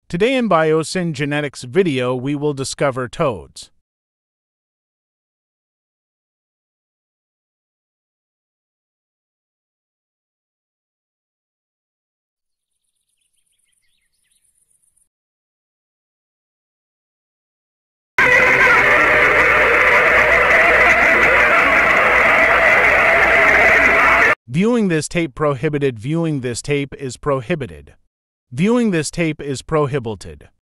Today in Biosyn Genetics video, we will discover toads. Viewing this tape prohibited. Viewing this tape is prohibited. Viewing this tape is prohibited.